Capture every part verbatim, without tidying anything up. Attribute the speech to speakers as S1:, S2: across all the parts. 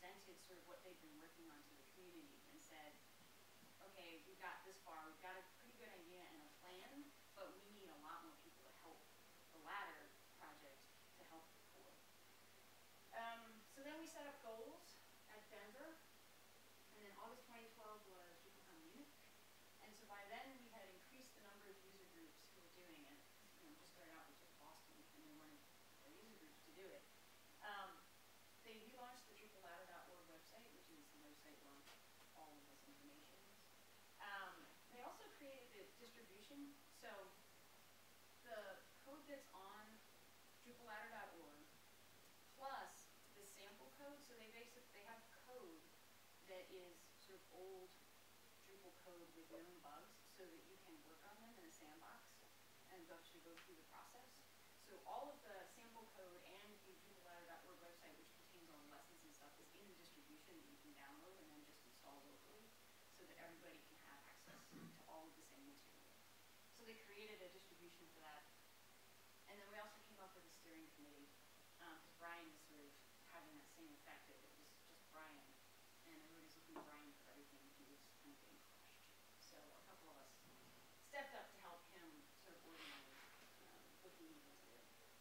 S1: presented sort of what they've been working on to the community and said, okay, we've got this far, we've got a pretty good idea and a plan, but we need a lot more people to help the latter project to help the core. Um, so then we set up goals at Denver, and then August twenty twelve was DrupalCamp Munich, and so by then we had increased the number of user groups who were doing it. You know, just started out with just Boston, and we wanted more user groups to do it. Um, they relaunched the Drupal ladder dot org website, which is the website where all of this information is. Um, they also created a distribution, so the code that's on Drupal ladder dot org plus the sample code, so they basically they have code that is sort of old Drupal code with known bugs, so that you can work on them in a sandbox and actually go through the process. So all of the sample code and the Drupal ladder dot org website, which contains all the lessons and stuff, is in the distribution that you can download and then just install locally, so that everybody can have access to all of the same material. So they created a distribution for that. And then we also came up with a steering committee, because um, Brian is sort of having that same effect that it was just Brian, and everybody's looking at Brian for everything. He was kind of getting crushed. So a couple of us stepped up to help him sort of organize um, what he needed to do.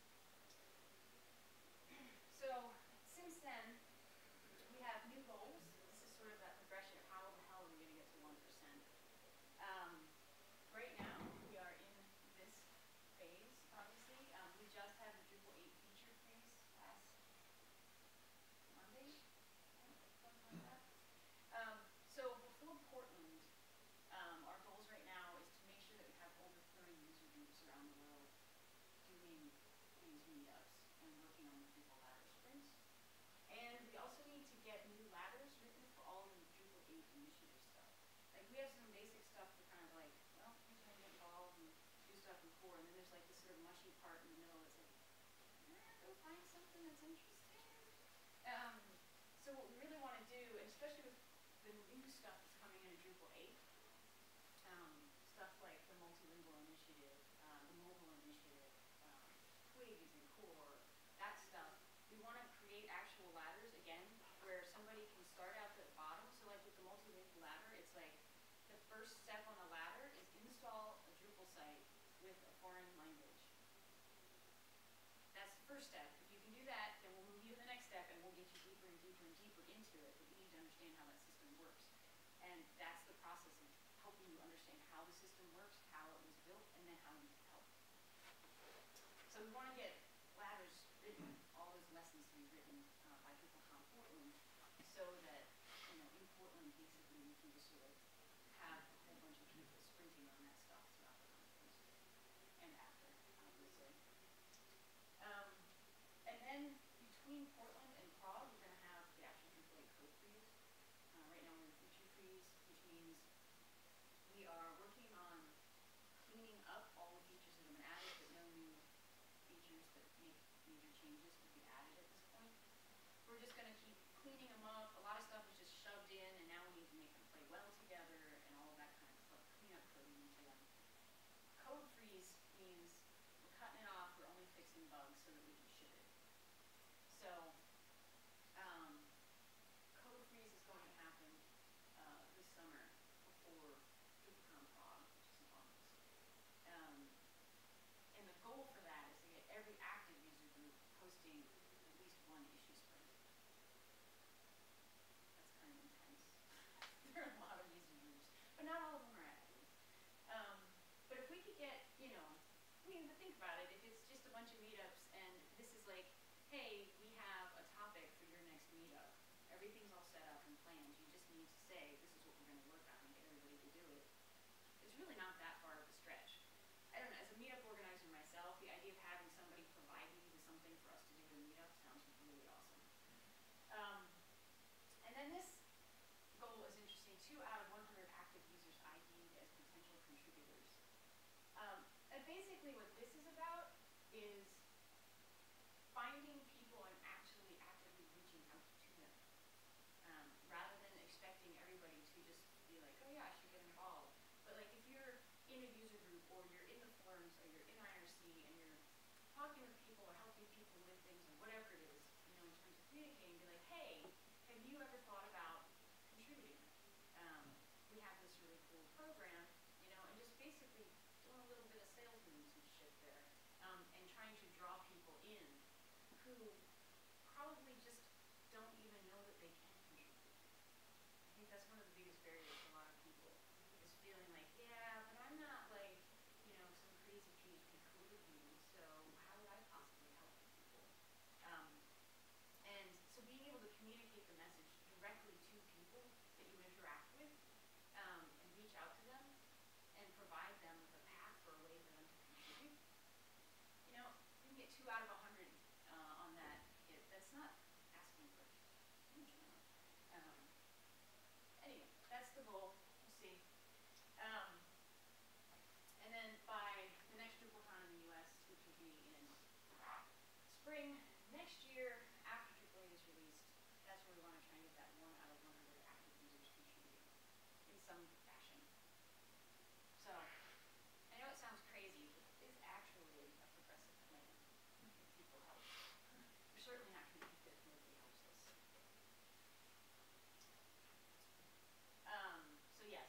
S1: So since then, we have new goals. This is sort of that progression of how the hell are we going to get to one percent. Um, right now, we are in this phase, obviously. Um, we just had the Drupal eight feature phase last Monday, something like that. Um, so before Portland, um, our goals right now is to make sure that we have over thirty user groups around the world doing these meetups and working on the Drupal ladder sprints. And we also need to get new ladders written for all of the Drupal eight initiative stuff. Like, we have some basic stuff for kind of like, well, you can get involved and do stuff in core, and then there's like this sort of mushy part in the middle that's like, eh, go find something that's interesting. Um, so what we really want to do, and especially with the new stuff that's coming into Drupal eight, um, stuff like the multilingual initiative, uh, the mobile initiative, um, Twigs and core, that stuff, we want to create actual ladders again, where somebody can start out at the bottom. So like with the multilingual ladder, it's like the first step on the ladder is install a Drupal site with a foreign language. That's the first step. If you can do that, then we'll move you to the next step, and we'll get you deeper and deeper and deeper into it. But you need to understand how that system works. And that's the process of helping you understand how the system works, how it was built, and then how you can help. So we want to get ladders written, all those lessons to be written uh, by DrupalCamp Portland, so that, you know, in Portland, basically, we can just sort of have a whole bunch of people sprinting on that stuff throughout the conference and after, obviously. Um, and then between Portland and Prague, we're going to have the actual Drupal eight code freeze. Uh, right now we're in feature freeze, which means we are working on cleaning up all the features that have been added, but no new features that make major changes would be added at this point. We're just going to keep cleaning them up. A lot of stuff is just shoved in, and now we need to make them play well together and all of that kind of stuff. Clean up coding into them. Code freeze means we're cutting it off. We're only fixing bugs so that we can ship it. So um, code freeze is going to happen uh, this summer before DrupalCamp Prague, which is in August. Um, and the goal for that is to get every active user group posting at least one issue sprint. That's kind of intense. There are a lot of user groups, but not all of them are active. Um, but if we could get, you know, I mean, but think about it. If it's just a bunch of meetups and this is like, hey, we have a topic for your next meetup. Everything's all set up and planned. You just need to say, this is what we're going to work on and get everybody to do it. It's really not that far of a stretch. I don't know, as a meetup organizer myself, the idea of having somebody provide me with something for us to do in a meetup sounds really awesome. Um, and then this goal is interesting. Two out of one hundred active users I D'd as potential contributors. Um, and basically what this is about is finding people and actually actively reaching out to them. Um, rather than expecting everybody to just be like, oh yeah, I should get involved. But like if you're in a user group or you're in the forums or you're in I R C and you're talking with people or helping people with things or whatever it is, you know, in terms of communicating, be like, hey, have you ever thought about contributing? Um, we have this really cool program, you know, and just basically doing a little bit of salesmanship there, um, and trying to draw people in who probably just don't even know that they can contribute. I think that's one of the biggest barriers for a lot of people, is feeling like, yeah, but I'm not like, you know, some crazy P H P coder dude, so how would I possibly help people? Um, and so being able to communicate the message directly to people that you interact with, um, and reach out to them and provide them with a path for a way for them to contribute. You know, you can get two out of a hundred uh, on that hit. That's not asking for a huge amount. Um, anyway, that's the goal. We'll see. Um, and then by the next DrupalCon in the U S, which will be in spring next year, after Drupal eight is released, that's where we want to try and get that one out of one hundred active users contributing in some fashion. So, I know it sounds crazy, but it is actually a progressive plan if people help. We're certainly not going to keep it if nobody helps us. Um, so yes,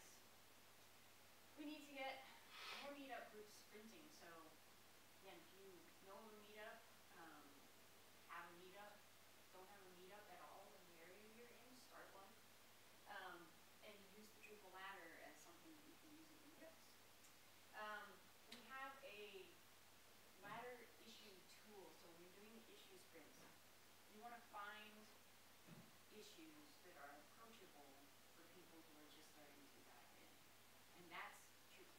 S1: we need to get more meetup groups sprinting. So again, if you know of a meetup, um, have a meetup, don't have a meetup at all in the area you're in, start one. Um, and use the Drupal ladder as something that you can use in meetups. Um, we have a ladder issue tool. So when you're doing issue sprints, you want to find issues that are approachable for people who are just starting to dive in. And that's Drupal.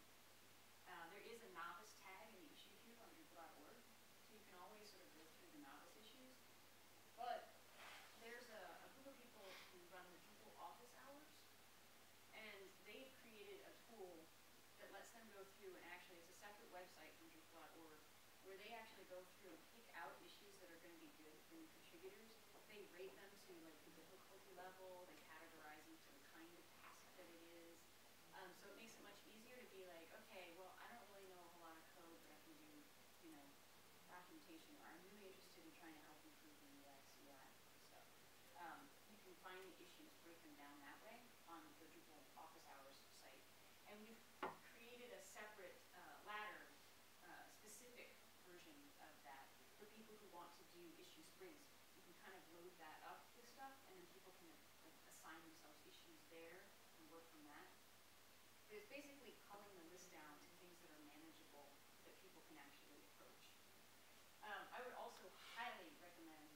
S1: Uh, there is a novice tag in the issue queue on Drupal dot org, so you can always sort of go through the novice issues. But there's a, a group of people who run the Drupal office hours, and they've created a tool that lets them go through, and actually it's a separate website from Drupal dot org, where they actually go through and pick out issues that are going to be good for new contributors. They rate them to like the difficulty level, they categorize them to the kind of task that it is. Um, so it makes it much easier to be like, okay, well, I don't really know a whole lot of code, but I can do, you know, documentation, or I'm really interested in trying to help improve the U X, U I stuff. Um, you can find the issues, break them down that way on the Drupal office hours site. And we've created a separate uh, ladder uh, specific version of that for people who want to do issue sprints. You can kind of load that up with stuff, and then people can like, assign themselves issues there and work from that. But it's basically culling the list down to things that are manageable that people can actually approach. Um, I would also highly recommend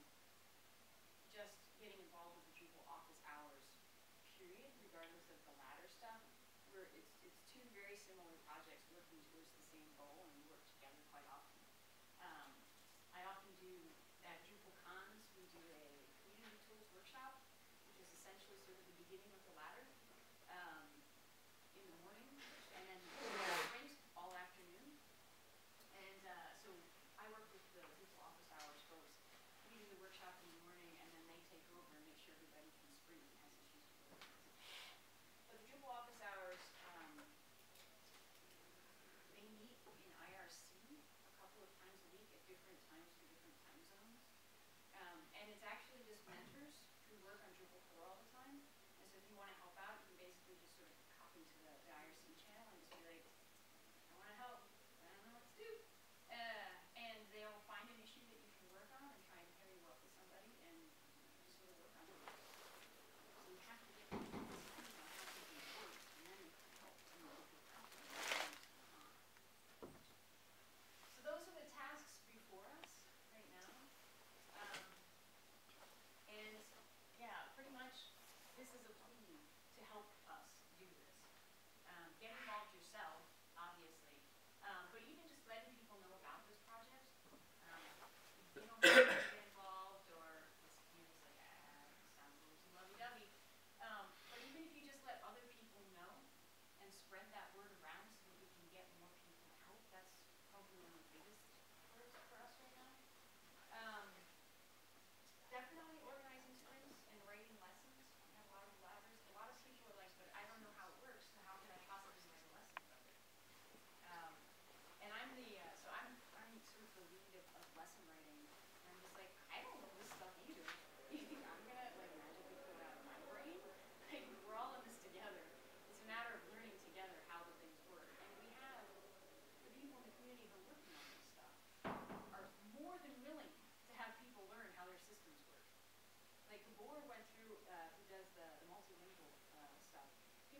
S1: just getting involved with the Drupal office hours, period, regardless of the ladder stuff. Where it's, it's two very similar projects working towards the same goal, and we work together quite often. Um, I often do, at DrupalCons, we do a community tools workshop, which is essentially sort of the beginning of the ladder um, in the morning, and then sprint all afternoon. And uh, so I work with the Drupal office hours folks. We do the workshop in the morning, and then they take over and make sure everybody can sprint and has issues to work with. But the Drupal office hours, um, they meet in I R C a couple of times a week at different times for different time zones. Um, and it's actually just mentors who work on Drupal core all the time. And so if you want to help out, you can basically just sort of hop into the, the I R C channel and just be like, I want to help, I don't know what to do. Uh, and they'll find an issue that you can work on and try and pair you up with somebody and just sort of work on it.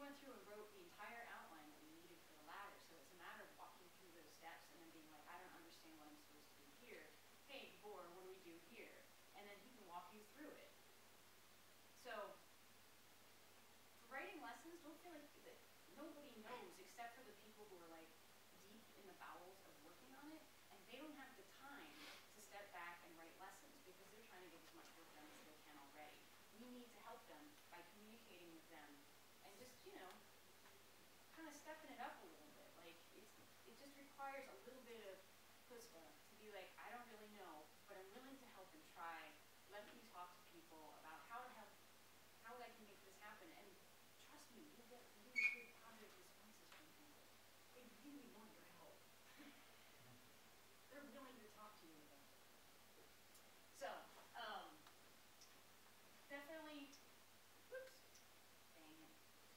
S1: went through and wrote the entire outline that we needed for the ladder. So it's a matter of walking through those steps and then being like, I don't understand what I'm supposed to do here. Hey, Boar, what do we do here? And then he can walk you through it. So for writing lessons, don't feel like that nobody knows except for the people who are like deep in the bowels of working on it, and they don't have the time to step back and write lessons because they're trying to get as much work done as they can already. We need to help them by communicating with them and just, you know, kind of stepping it up a little bit. Like, it's, it just requires a little bit of chutzpah to be like, I don't really know, but I'm willing to help and try. Let me talk to people about how to help, how I can make this happen. And trust me, you'll get really good positive responses from people. They really want your help. They're willing to talk to you about it. So, um, definitely, whoops, dang it.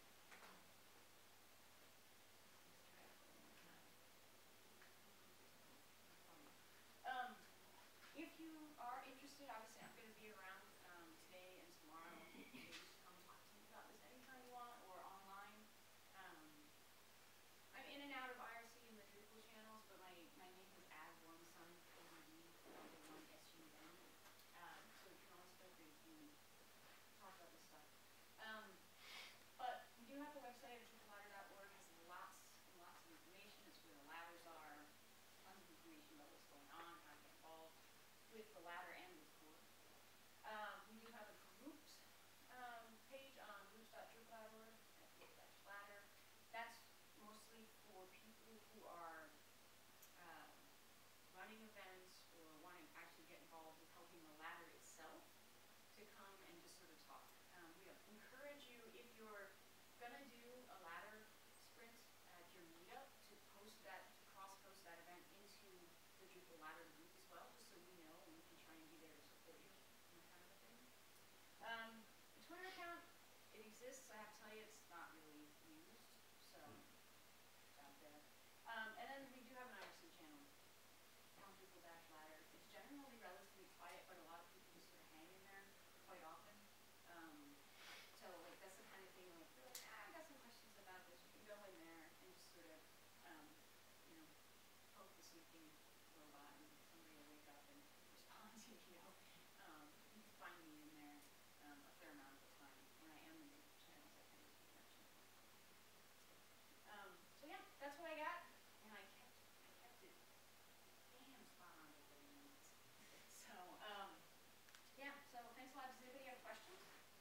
S1: Um, if you are interested, obviously I'm going to be around um, today and tomorrow. You can just come talk to me about this anytime you want or online. Um, I'm in and out of I R C and the Drupal channels, but my, my name is Addison, A D D, one S U N. Um, so you can always feel free to talk about this stuff. Um, but we do have a website at Drupal ladder dot org. It has lots and lots of information. It's where the ladders are, tons of information about what's going on, how to get involved with the ladder and with core. Um, we do have a groups um, page on groups dot drupal dot org at group dash ladder. That's mostly for people who are um, running events or wanting to actually get involved with helping the ladder itself to come and just sort of talk. Um, we encourage you, if you're going to do a ladder sprint at your meetup, to post that, to cross-post that event into the Drupal ladder group as well, just so we know and we can try and be there to support you and that kind of a thing. Um, the Twitter account, it exists. I have to tell you, it's not really used, so it's out there. Um, and then we do have an I R C channel on Drupal dash ladder. It's generally relatively quiet, but a lot of people just sort of hang in there quite often. Um, so like that's the kind of thing like you're like, ah, I've got some questions about this. You can go in there and just sort of, um, you know, poke the sleeping robot and somebody will wake up and respond to you. Um, you can find me in there um, a fair amount of the time. When I am in the channels, I tend to keep that channel. Um, so yeah, that's what I got, and I kept, I kept it damn spot on to thirty minutes. So um, yeah, so thanks a lot. Does anybody have questions?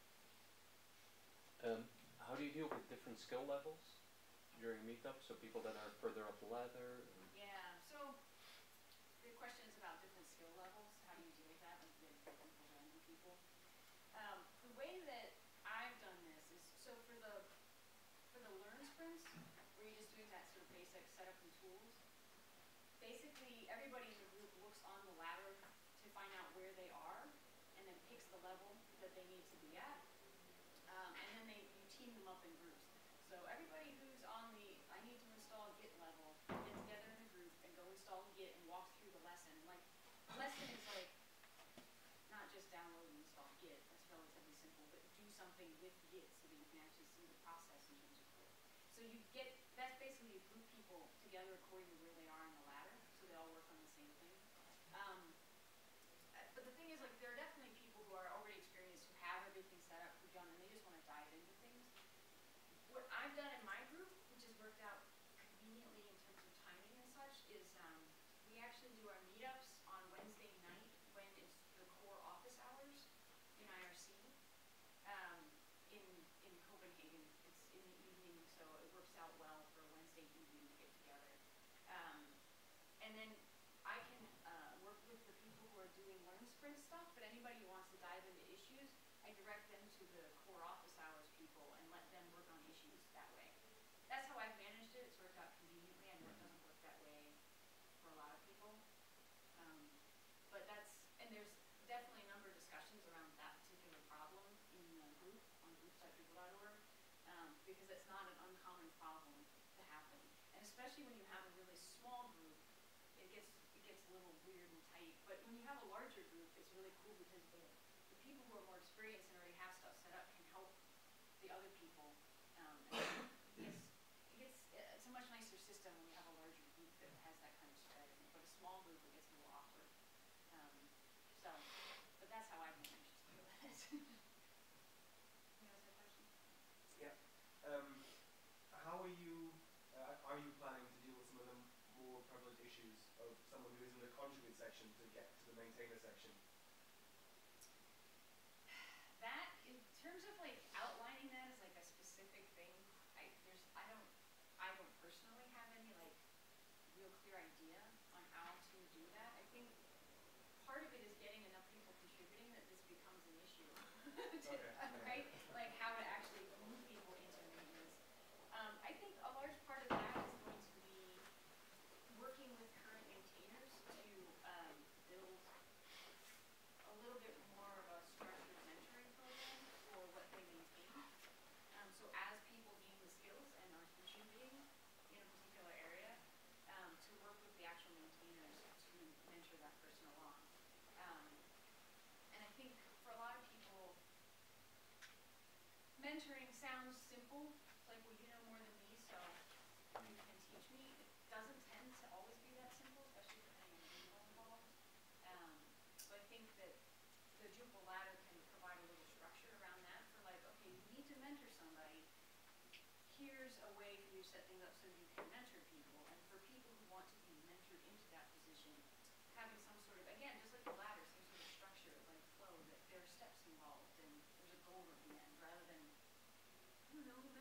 S2: Um, how do you deal with different skill levels during meetups? So people that are further up the ladder?
S1: Yeah, so the question is about different skill levels. How do you deal with that with the different random people? Um, the way that I've done this is, so for the for the learn sprints, where you're just doing that sort of basic setup and tools, basically everybody in the group looks on the ladder to find out where they are, and then picks the level that they need to be at. Um, and then they, you team them up in groups. So everybody who's on the I need to install Git level, get together in a group and go install Git and walk through the lesson. Like, the lesson is like, not just download and install Git, that's relatively simple, but do something with Git so that you can actually see the process in terms of code. So you get, that's basically you group people together according to where they are in the ladder, so they all work on the same thing. Um, but the thing is, like, there are definitely people who are already experienced, who have everything set up, who've done, and they just want to dive into things. What I've done in my group, which has worked out conveniently in terms of timing and such, is um, we actually do our meetups on Wednesday night when it's the core office hours in I R C. Um, in in Copenhagen, it's in the evening, so it works out well for Wednesday evening to get together. Um, and then I can uh, work with the people who are doing learn sprint stuff, but anybody who wants to dive into issues, I direct them to the core office hours people and let them work on issues that way. That's how I've managed it. It's worked out conveniently. I know it doesn't work that way for a lot of people. Um, but that's, and there's definitely a number of discussions around that particular problem in the group on groups dot drupal dot org, um, because it's not an uncommon problem to happen. And especially when you have a really small group, it gets it gets a little weird and tight. But when you have a larger group, it's really cool because the, the people who are more experienced and already have stuff set up can help the other people um, and wisdom when you have a larger group that has that kind of spread in it. But a small group, it gets a little awkward. Um, so, but that's how I've managed to deal with it. You know, is there a question?
S3: Yeah. Um, how are you, uh, are you planning to deal with some of the more prevalent issues of someone who is in the contribute section to get to the maintainer section?
S1: That, in terms of like outlining that as like a specific thing, I there's I don't I don't personally have any like real clear idea on how to do that. I think part of it is getting enough people contributing that this becomes an issue, to,
S3: Okay.
S1: right? Like how to actually move people into maintenance. Um, I think a large part of that is going to be working with current maintainers to um, build a little bit more of a structured mentoring program for what they maintain. Um, so as people gain the skills and are contributing in a particular area, um, to work with the actual maintainers to mentor that person along. Um, and I think for a lot of people, mentoring sounds simple. It's like, well, you know more than me, so you can teach me. It doesn't tend to always be that simple, especially depending on the people involved. Um, so I think that the Drupal ladder can provide a little structure around that for like, okay, you need to mentor somebody. Here's a way for you to set things up so you can mentor people. And for people who want to be mentored into that position, having some sort of, again, just like the ladder, some sort of structure, like flow, that there are steps involved and there's a goal at the end, rather than, I don't know,